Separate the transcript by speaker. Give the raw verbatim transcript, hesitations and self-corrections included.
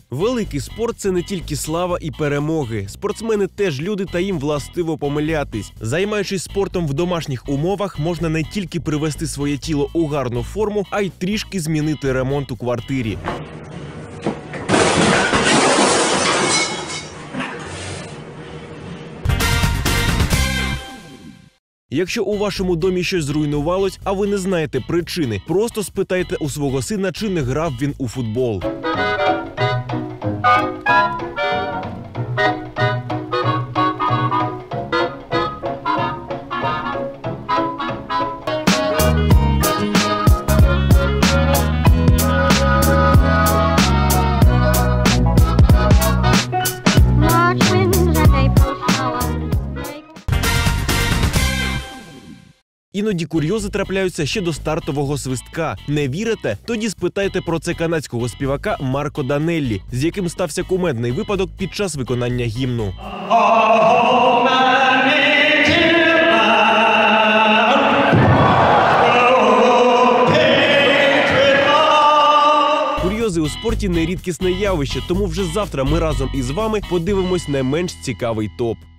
Speaker 1: Великий спорт – це не тільки слава і перемоги. Спортсмени теж люди, та їм властиво помилятись. Займаючись спортом в домашніх умовах, можна не тільки привести своє тіло у гарну форму, а й трішки змінити ремонт у квартирі. Якщо у вашому домі щось зруйнувалось, а ви не знаєте причини, просто спитайте у свого сина, чи не грав він у футбол. Іноді курйози трапляються ще до стартового свистка. Не вірите? Тоді спитайте про це канадського співака Марко Данеллі, з яким стався кумедний випадок під час виконання гімну. Курйози у спорті – нерідкісне явище, тому вже завтра ми разом із вами подивимось не менш цікавий топ.